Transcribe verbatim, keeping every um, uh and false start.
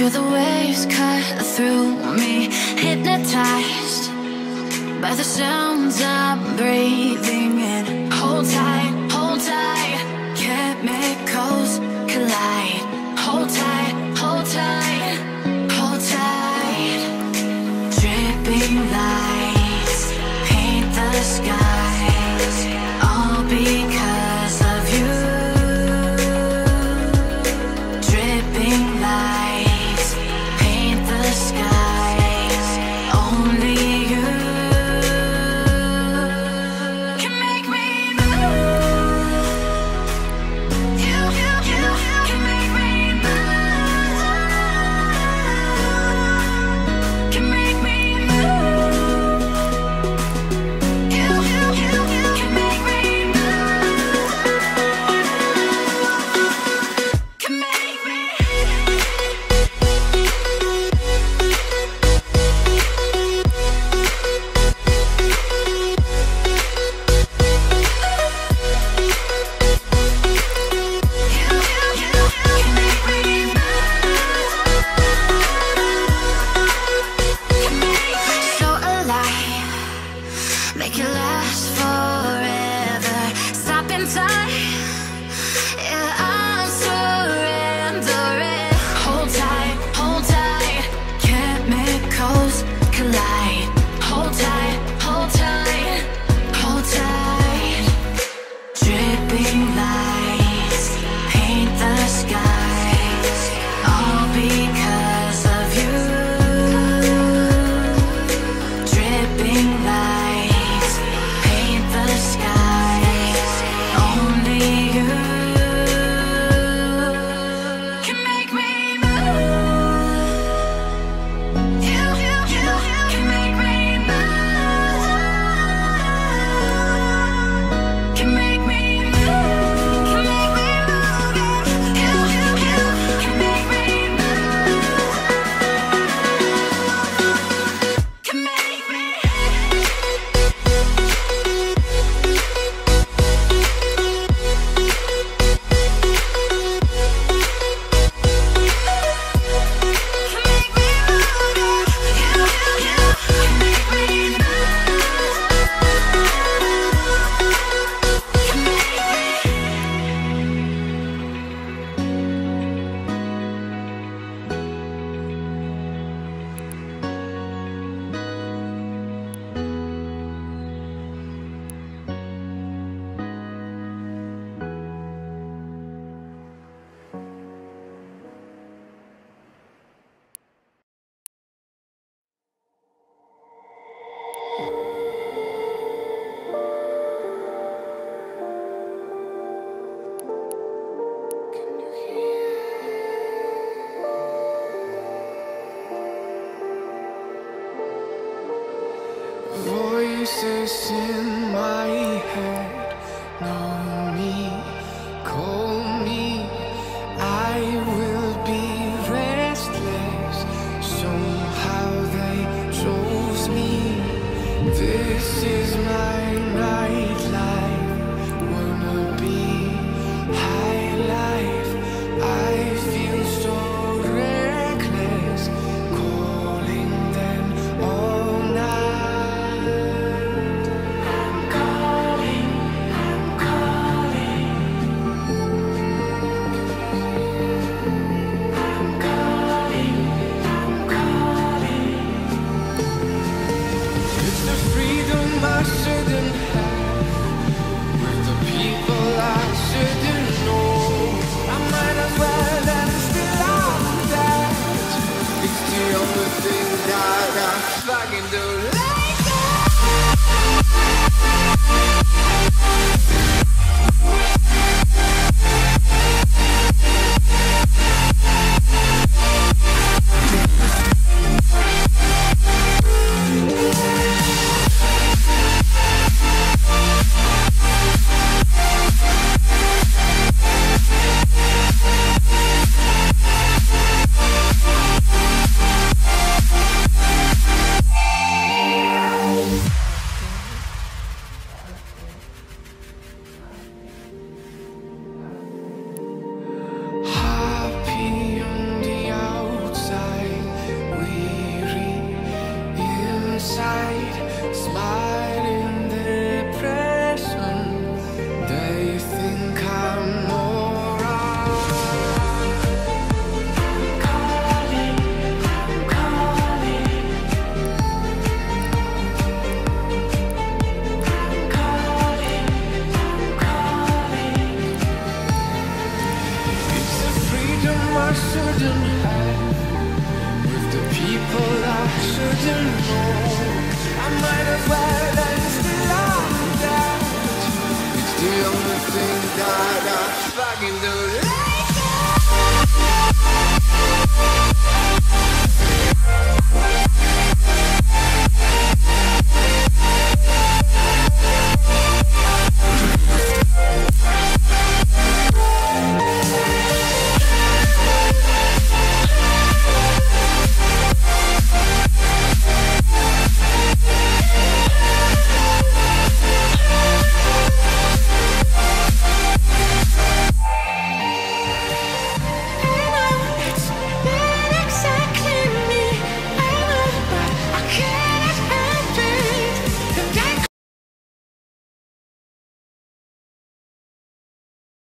Hear the waves cut through me, hypnotized by the sounds I'm breathing in. Hold tight, hold tight, chemicals collide. Hold tight, hold tight, hold tight. Dripping lights paint the skies, all because of you. Dripping lights paint the skies, only you can make me move. You, you, you can make me move. Can make me move. You, you, you can make me move. Can make me. So alive, make it last forever. Stop in time, yeah, I'm surrendering. Hold tight, hold tight, chemicals collide. Hold tight, hold tight, hold tight. Dripping lights paint the skies, all because of you. Dripping lights paint the skies, only you can make me move. You, you, you can make me move. Can make me move. Can make me move. You, you, you can make me move. Can make me. Can make me move. You, you, you can make me move. Can make me. Voices in my head know me, call me. I will be restless. Somehow they chose me. This is my nightlife. Wanna be high life. I feel so reckless, calling them all night. I'm calling, I'm calling. I'm calling, I'm calling. It's the freedom I inside, smile.